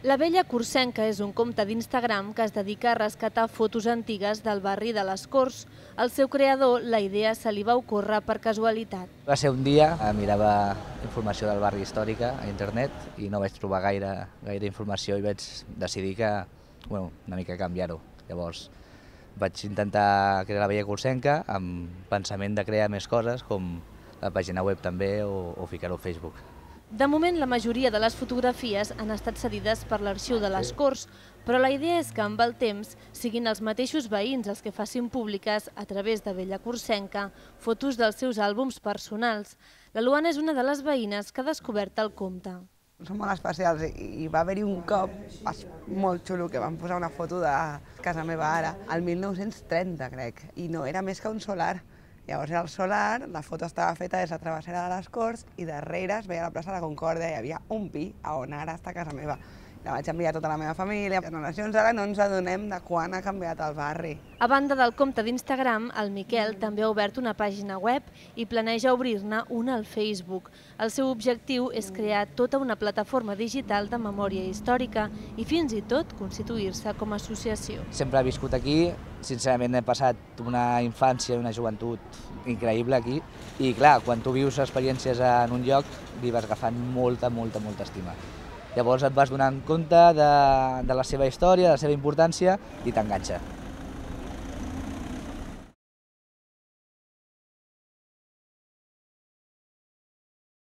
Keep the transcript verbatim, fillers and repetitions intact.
La Vella Corsenca és un compte d'Instagram que es dedica a rescatar fotos antigues del barri de les Corts. Al seu creador, la idea se li va ocórrer per casualitat. Va ser un dia, mirava informació del barri històrica a internet i no vaig trobar gaire, gaire informació i vaig decidir que, bueno, una mica canviar-ho. Llavors vaig intentar crear la Vella Corsenca amb pensament de crear més coses, com la pàgina web també o, o ficar-ho a Facebook. De moment, la majoria de les fotografies han estat cedides per l'Arxiu de les Corts, però la idea és que amb el temps siguin els mateixos veïns els que facin públiques, a través de Vella Corsenca, fotos dels seus àlbums personals. La Luana és una de les veïnes que ha descobert el compte. Són molt especials i va haver-hi un cop molt xulo que van posar una foto de casa meva ara, al mil nou-cents trenta, crec, i no era més que un solar. Llavors era el solar, la foto estava feta des de la travessera de les Corts i darrere es veia la plaça de la Concòrdia i hi havia un pi a on ara està casa meva. La vaig enviar a tota la meva família. Les generacions ara no ens adonem de quan ha canviat el barri. A banda del compte d'Instagram, el Miquel també ha obert una pàgina web i planeja obrir-ne una al Facebook. El seu objectiu és crear tota una plataforma digital de memòria històrica i fins i tot constituir-se com a associació. Sempre he viscut aquí, sincerament he passat una infància i una joventut increïble aquí i clar, quan tu vius experiències en un lloc li vas agafant molta, molta, molta estima. Llavors et vas donant compte de, de la seva història, de la seva importància i t'enganxa.